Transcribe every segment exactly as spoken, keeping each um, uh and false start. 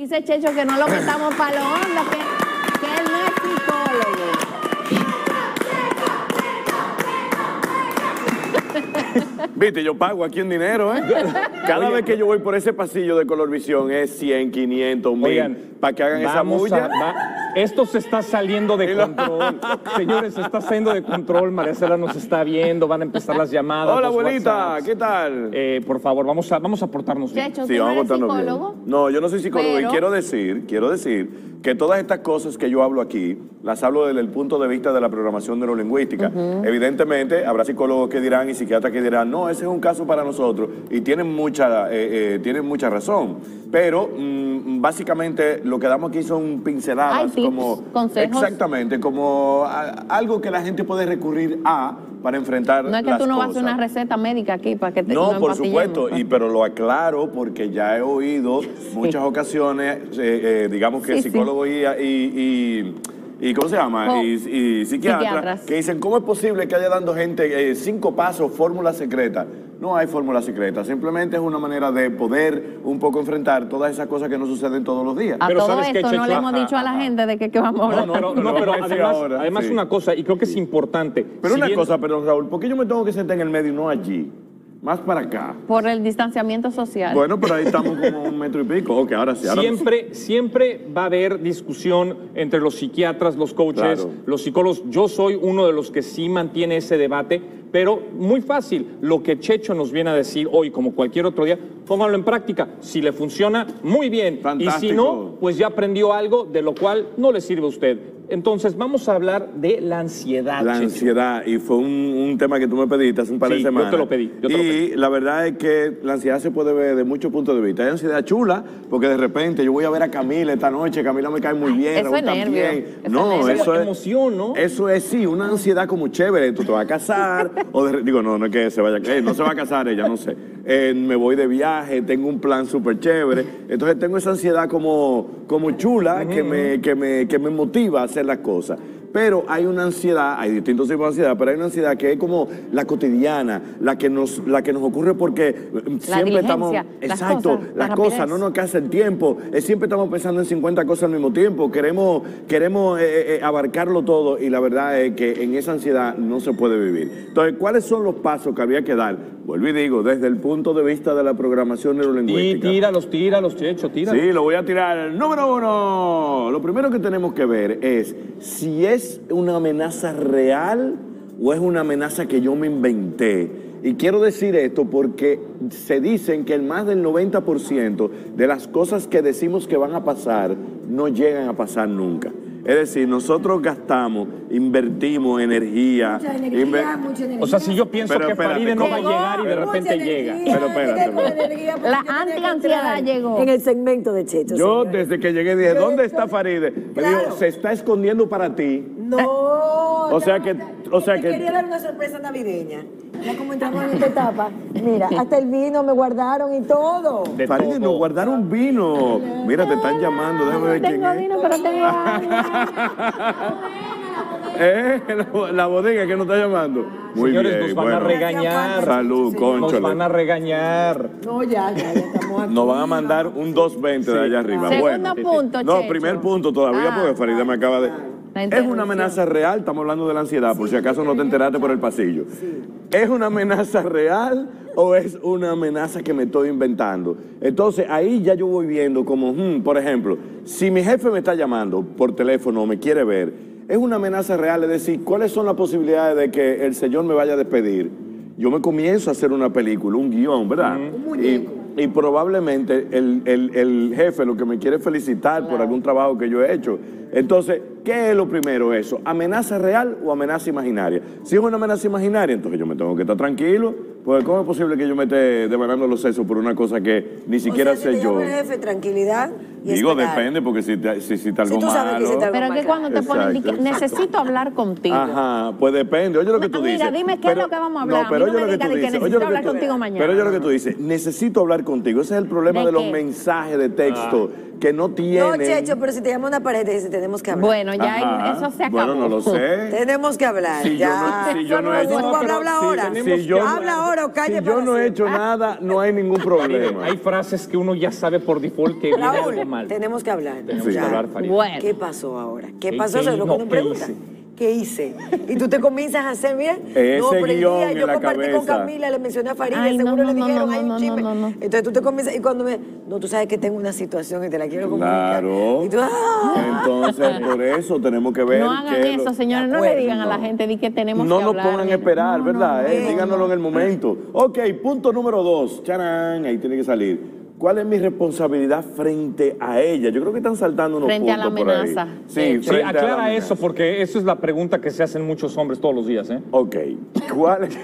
Dice Checho que no lo metamos para lo hondo, que, que él no es psicólogo. Viste, yo pago aquí en dinero, ¿eh? Cada vez que yo voy por ese pasillo de Colorvisión es cien, quinientos, mil, para que hagan esa bulla. A, va, esto se está saliendo de control. Señores, se está saliendo de control. María Cela nos está viendo, van a empezar las llamadas. Hola, abuelita, ¿qué tal? Eh, por favor, vamos a, vamos a portarnos bien. Checho, ¿tú Sí, no vamos a eres portarnos psicólogo? bien. No, yo no soy psicólogo Pero... y quiero decir, quiero decir que todas estas cosas que yo hablo aquí, las hablo desde el punto de vista de la programación neurolingüística. Uh-huh. Evidentemente, habrá psicólogos que dirán y psiquiatras que dirán, no, ese es un caso para nosotros, y tienen mucha, eh, eh, tienen mucha razón. Pero, mmm, básicamente, lo que damos aquí son pinceladas. Hay tips, como consejos. Exactamente, como a, algo que la gente puede recurrir a para enfrentar las cosas. No es que tú no vas a hacer una receta médica aquí para que te No, no por supuesto, y, pero lo aclaro porque ya he oído sí. muchas ocasiones, eh, eh, digamos que sí, psicólogos sí. y... y ¿Y cómo se llama? Oh, y, y psiquiatras, psiquiatras que dicen, ¿cómo es posible que haya dando gente eh, cinco pasos, fórmula secreta? No hay fórmula secreta, simplemente es una manera de poder un poco enfrentar todas esas cosas que no suceden todos los días. A pero todo ¿sabes esto qué, no le hemos dicho a la gente de que, que vamos a hablar. No, no, no, no pero además, ahora, además sí. una cosa, y creo que es importante. Pero si una bien... cosa, perdón, Raúl, ¿por qué yo me tengo que sentar en el medio y no allí? Más para acá. Por el distanciamiento social. Bueno, pero ahí estamos como un metro y pico. Ok, ahora sí. Ahora siempre, siempre va a haber discusión entre los psiquiatras, los coaches, claro. los psicólogos. Yo soy uno de los que sí mantiene ese debate, pero muy fácil. Lo que Checho nos viene a decir hoy, como cualquier otro día, pónganlo en práctica. Si le funciona, muy bien. Fantástico. Y si no, pues ya aprendió algo de lo cual no le sirve a usted. Entonces, vamos a hablar de la ansiedad, La Checho. ansiedad, y fue un, un tema que tú me pediste hace un par sí, de semanas. yo te lo pedí. Yo te y lo pedí. la verdad es que la ansiedad se puede ver de muchos puntos de vista. Hay ansiedad chula, porque de repente yo voy a ver a Camila esta noche, Camila me cae muy bien, eso es nervio. Bien. Eso no, es eso es emoción, ¿no? Eso es, sí, una ansiedad como chévere. Tú te vas a casar, o de, digo, no, no es que se vaya, eh, no se va a casar ella, no sé. Eh, me voy de viaje, tengo un plan súper chévere. Entonces tengo esa ansiedad como, como chula, uh-huh. que, me, que, me, que me motiva a hacer las cosas. Pero hay una ansiedad, hay distintos tipos de ansiedad, pero hay una ansiedad que es como la cotidiana, la que nos, la que nos ocurre porque la siempre estamos... Las exacto, cosas, las la cosas, no nos alcanza el tiempo, eh, siempre estamos pensando en cincuenta cosas al mismo tiempo, queremos, queremos eh, eh, abarcarlo todo y la verdad es que en esa ansiedad no se puede vivir. Entonces, ¿cuáles son los pasos que había que dar? Vuelvo y digo, desde el punto de vista de la programación neurolingüística. Y tíralos, tíralos, Checho, tíralos. Sí, lo voy a tirar. Número uno. Lo primero que tenemos que ver es si es una amenaza real o es una amenaza que yo me inventé. Y quiero decir esto porque se dicen que el más del noventa por ciento de las cosas que decimos que van a pasar no llegan a pasar nunca. Es decir, nosotros gastamos, invertimos energía. Mucha energía, inver... mucha energía. O sea, si yo pienso pero, que espérate, Faride no ¿cómo? va a llegar y de repente energía, llega. Pero espérate, espérate. La anti-ansiedad llegó. En el segmento de Checho. Yo señores. desde que llegué dije, ¿dónde está Faride? Me Claro. dijo, se está escondiendo para ti. No. O sea que, o sea te que quería dar una sorpresa navideña. Ya como entramos en esta etapa. Mira, hasta el vino me guardaron y todo. De Faride, todo. nos guardaron vino. Mira, te están llamando, déjame ver quién Tengo es. vino, pero tengo agua. Eh, la, la bodega que nos está llamando. Muy Señores, bien, nos van bueno. a regañar. Salud, Sí. cónchale. Nos van a regañar. No, ya, ya, ya estamos aquí. Nos van a mandar un dos veinte de allá arriba. Segundo Bueno. punto, No, Checho. primer punto todavía, Ah, porque Faride me acaba de... La Es interrupción. una amenaza real, estamos hablando de la ansiedad, por si acaso no te enteraste por el pasillo. ¿Es una amenaza real o es una amenaza que me estoy inventando? Entonces ahí ya yo voy viendo como, hmm, por ejemplo, si mi jefe me está llamando por teléfono o me quiere ver, es una amenaza real, es decir, ¿cuáles son las posibilidades de que el señor me vaya a despedir? Yo me comienzo a hacer una película, un guión, ¿verdad? Un Y, muñeco. y probablemente el, el, el jefe lo que me quiere felicitar por algún trabajo que yo he hecho. Entonces, ¿qué es lo primero eso? ¿Amenaza real o amenaza imaginaria? Si es una amenaza imaginaria, entonces yo me tengo que estar tranquilo, porque ¿cómo es posible que yo me esté devanando los sesos por una cosa que ni siquiera O sea, si sé te yo? llama el jefe, tranquilidad y Digo, esperar. depende, porque si, te, si, si está algo Si tú sabes que malo... hiciste algo Pero que cuando te ponen, di que Exacto, exacto. necesito hablar contigo. Ajá, pues depende. Oye lo que tú Amiga, dices. dime qué es lo que vamos a hablar. No, pero A mí no oye me lo que digas tú de que dices. necesito Oye lo hablar tú- contigo mañana. Pero oye lo que tú dices. Necesito hablar contigo. Ese es el problema ¿De de los qué? mensajes de texto que no tienen... No, Checho, pero si te llama una pareja y te dice, tenemos que hablar. Bueno, ya Ajá. eso se acabó. Bueno, no lo sé. Tenemos que hablar, Si ya. yo no, si yo no he hecho... Tú habla, habla ahora. Si, si yo, Habla ahora o calle si yo para no he siempre. hecho nada, no hay ningún Miren, problema. hay frases que uno ya sabe por default que viene algo Raúl, mal. tenemos que hablar. Tenemos Sí. que hablar, Farid. Bueno. ¿Qué pasó ahora? ¿Qué ¿Qué- pasó? qué- Eso es lo que no, uno qué pregunta. hice? ¿Qué hice? Y tú te comienzas a hacer, mira, Ese no, pero el guión día en yo la compartí con cabeza. Camila, le mencioné a Farid, Ay, seguro no, le no, dijeron, no, hay no, un no, chisme. no, no. Entonces tú te comienzas, y cuando me, no, tú sabes que tengo una situación y te la quiero comunicar. Claro. Y tú, ¡ah! Entonces, por eso tenemos que ver... No hagan qué es lo- eso, señores. De No le acuerdo, digan a la no. gente di que tenemos No que nos hablar. pongan a miren. esperar, No, ¿verdad? no, Eh, no, díganoslo no. en el momento. Ok, punto número dos. ¡Charán! Ahí tiene que salir. ¿Cuál es mi responsabilidad frente a ella? Yo creo que están saltando unos Frente a la puntos por ahí. amenaza. Sí, Sí, frente a la aclara amenaza. eso porque eso es la pregunta que se hacen muchos hombres todos los días, ¿eh? Ok. ¿Cuál es?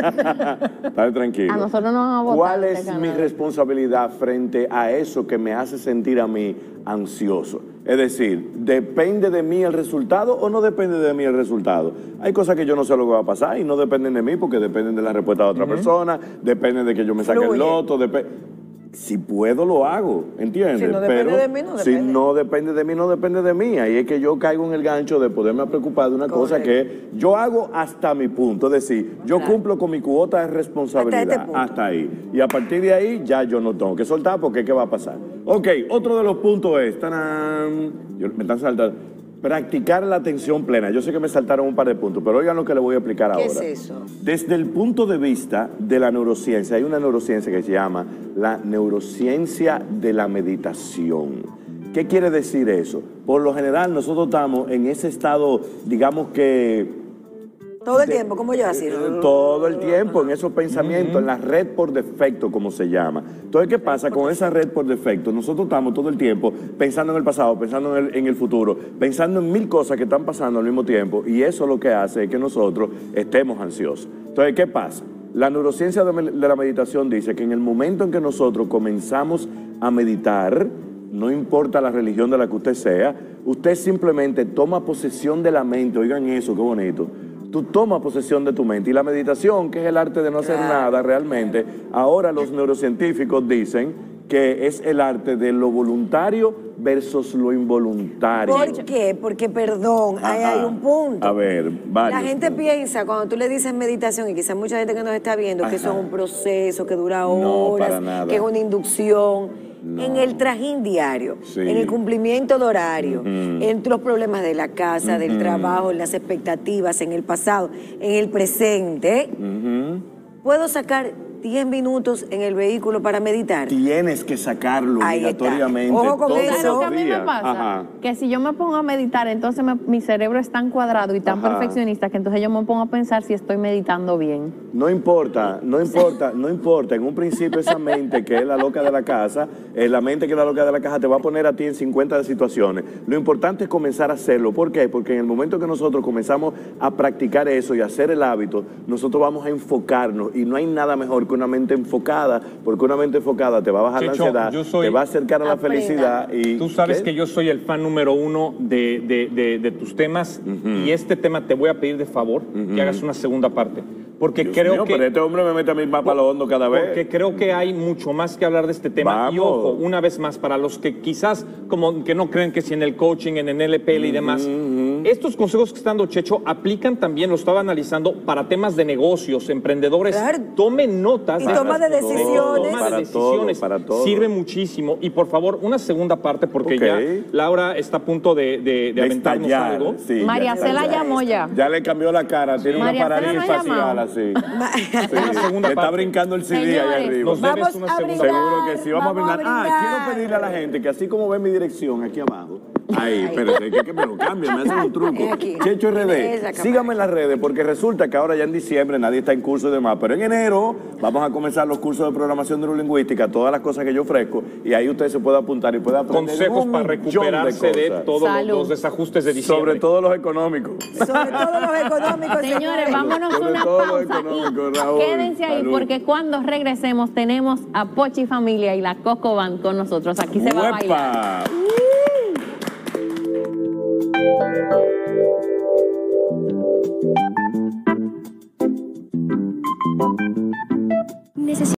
Estate tranquilo. A nosotros no van a votar ¿Cuál en es este mi canal. responsabilidad frente a eso que me hace sentir a mí ansioso? Es decir, ¿depende de mí el resultado o no depende de mí el resultado? Hay cosas que yo no sé lo que va a pasar y no dependen de mí porque dependen de la respuesta de otra persona, dependen de que yo me saque el Fluye. loto, depende... Si puedo, lo hago, ¿entiendes? Si no depende Pero de mí, no si depende. no depende de mí, no depende de mí. Ahí es que yo caigo en el gancho de poderme preocupar de una cosa Correcto. que yo hago hasta mi punto. Es decir, yo Claro. cumplo con mi cuota de responsabilidad Hasta este punto. hasta ahí. Y a partir de ahí ya yo no tengo que soltar porque ¿qué va a pasar? Ok, otro de los puntos es, ¡tarán! Yo- me están saltando, practicar la atención plena. Yo sé que me saltaron un par de puntos, pero oigan lo que les voy a explicar ¿Qué ahora. es eso? Desde el punto de vista de la neurociencia, hay una neurociencia que se llama la neurociencia de la meditación. ¿Qué quiere decir eso? Por lo general nosotros estamos en ese estado, digamos que Todo el de- tiempo, como yo así. todo el tiempo en esos pensamientos, en la red por defecto, como se llama. Entonces, ¿qué pasa con esa red por defecto? Nosotros estamos todo el tiempo pensando en el pasado, pensando en el, en el futuro, pensando en mil cosas que están pasando al mismo tiempo, y eso lo que hace es que nosotros estemos ansiosos. Entonces, ¿qué pasa? La neurociencia de, me- de la meditación dice que en el momento en que nosotros comenzamos a meditar, no importa la religión de la que usted sea, usted simplemente toma posesión de la mente. Oigan eso, qué bonito. Tú tomas posesión de tu mente. Y la meditación, que es el arte de no hacer nada realmente, ahora los neurocientíficos dicen que es el arte de lo voluntario versus lo involuntario. ¿Por qué? Porque, perdón, ahí Ajá. hay un punto. A ver, varios La gente puntos. piensa, cuando tú le dices meditación, y quizás mucha gente que nos está viendo, que eso Ajá. es un proceso que dura No, horas, para nada. que es una inducción. No. En el trajín diario, Sí. en el cumplimiento de horario, Ujú. en los problemas de la casa, del Ujú. trabajo, en las expectativas, en el pasado, en el presente, Ujú. puedo sacar diez minutos en el vehículo para meditar. Tienes que sacarlo Ahí está. obligatoriamente Ojo con todos eso. ¿Sabes lo los que a mí me días. pasa? Ajá. Que si yo me pongo a meditar, entonces me- mi cerebro es tan cuadrado y tan Ajá. perfeccionista que entonces yo me pongo a pensar si estoy meditando bien. No importa, no importa, no importa. En un principio esa mente que es la loca de la casa, eh, la mente que es la loca de la casa te va a poner a ti en cincuenta de situaciones. Lo importante es comenzar a hacerlo. ¿Por qué? Porque en el momento que nosotros comenzamos a practicar eso y a hacer el hábito, nosotros vamos a enfocarnos y no hay nada mejor que una mente enfocada, porque una mente enfocada te va a bajar Checho, la ansiedad, yo soy- te va a acercar a la Aprenda. felicidad. Y, Tú sabes ¿qué? que yo soy el fan número uno de, de- de- de tus temas y este tema te voy a pedir de favor que hagas una segunda parte. Porque Dios creo mío, que... pero este hombre me mete a mi mapa a lo hondo cada vez. Porque creo que hay mucho más que hablar de este tema. Y Vamos. ojo, una vez más, para los que quizás como que no creen que si en el coaching, en el N P L y demás, estos consejos que está dando Checho aplican también, lo estaba analizando, para temas de negocios, emprendedores. Claro. Tomen notas. Y de toma estas de cosas. decisiones. Toma Para de todo, decisiones. para todo. Sirve muchísimo. Y por favor, una segunda parte, porque Ok. ya Laura está a punto de, de, de De aventarnos estallar, algo. sí, María ya Cela está. llamó ya. Ya le cambió la cara, tiene María una Cela parálisis no ha facial llamado. así. Sí, Una segunda le está parte. brincando el C D ahí Señores, arriba. Nos debes Vamos una a segunda brindar. Seguro que sí, vamos, Vamos a a brindar. Ah, brindar. quiero pedirle a la gente que así como ve mi dirección aquí abajo, ahí, espérate, que, que me lo cambien, me hacen un truco. Es aquí. Checho R Es D, la cámara. síganme en las redes, porque resulta que ahora ya en diciembre nadie está en curso y demás, pero en enero vamos a comenzar los cursos de programación neurolingüística, todas las cosas que yo ofrezco, y ahí usted se puede apuntar y puede aprender Consejos un para millón recuperarse de, cosas. todos los, Salud. los desajustes de diciembre. Sobre todo los económicos. Sobre todo los económicos. Señores, vámonos a Sobre una todo lo pausa económico, y Raúl. quédense ahí Salud. porque cuando regresemos tenemos a Pochi Familia y la Coco Band con nosotros. Aquí se va a bailar. ¡Uepa!